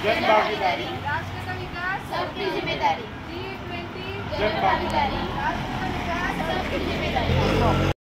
जन भागीदारी, राष्ट्र का विकास सबकी जिम्मेदारी, G20 जन भागीदारी।